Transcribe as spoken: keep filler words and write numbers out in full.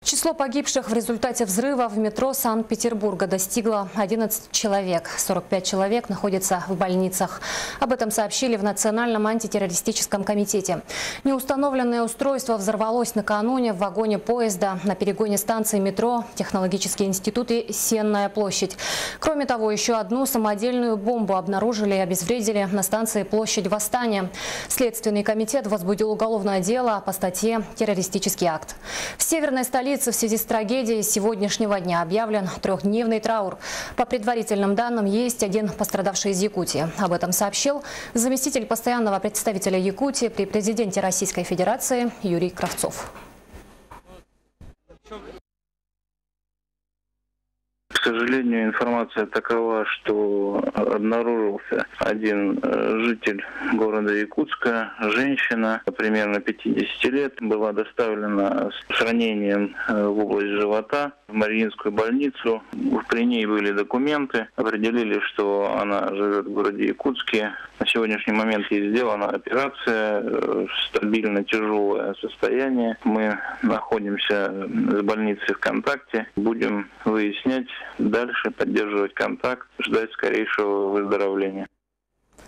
Число погибших в результате взрыва в метро Санкт-Петербурга достигло одиннадцати человек. сорок пять человек находятся в больницах. Об этом сообщили в Национальном антитеррористическом комитете. Неустановленное устройство взорвалось накануне в вагоне поезда на перегоне станции метро «Технологический институт» и «Сенная площадь». Кроме того, еще одну самодельную бомбу обнаружили и обезвредили на станции Площадь Восстания. Следственный комитет возбудил уголовное дело по статье «Террористический акт». В северной столице в связи с трагедией сегодняшнего дня объявлен трехдневный траур. По предварительным данным, есть один пострадавший из Якутии. Об этом сообщил заместитель постоянного представителя Якутии при президенте Российской Федерации Юрий Кравцов. К сожалению, информация такова, что обнаружился один житель города Якутска, женщина, примерно пятидесяти лет, была доставлена с ранением в область живота в Мариинскую больницу. При ней были документы, определили, что она живет в городе Якутске. На сегодняшний момент ей сделана операция, стабильно тяжелое состояние. Мы находимся с больницей в контакте, будем выяснять дальше, поддерживать контакт, ждать скорейшего выздоровления.